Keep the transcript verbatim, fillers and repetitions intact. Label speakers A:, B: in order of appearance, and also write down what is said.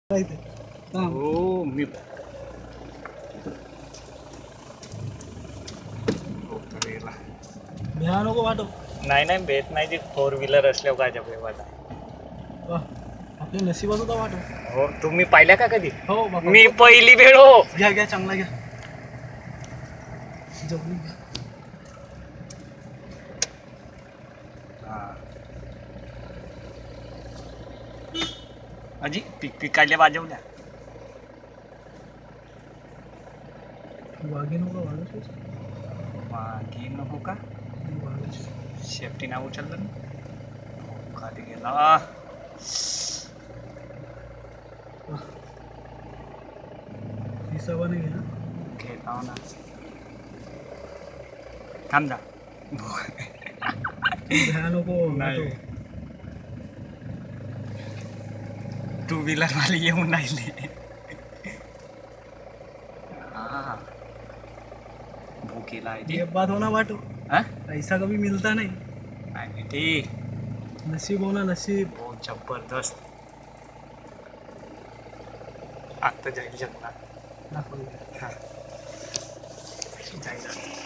A: हो मी
B: भ्या नको वाटो.
A: नाही नाही भेट नाही. ती फोर व्हीलर असल्यावर काय बेवाद आहे.
B: वाह, आपल्या नशिबाचं तर वाटो.
A: हो तुम्ही पाहिल्या का कधी?
B: हो बाबा.
A: मी पहिली वेळ हो.
B: घ्या घ्या चांगला घ्या. जवळून घ्या.
A: अजी पिक पिकायला वाजवल्या.
B: वाघे नको वाघ.
A: वाघे नको का? शेफ्टी नाव उचललं ना. खाली गेला.
B: हिसाबाने घ्या.
A: घेता ना. थांब जा.
B: भ्या नको.
A: नाही. टू व्हीलर वाले येऊन राहिले. हाँ भूखेला है
B: ये बात होना बाटो.
A: हाँ
B: ऐसा कभी मिलता नहीं.
A: नाही बेटी.
B: नसीब होना नसीब.
A: बहुत जबरदस्त. आता जाईल जगणार.
B: दाखव.
A: हाँ जाईल.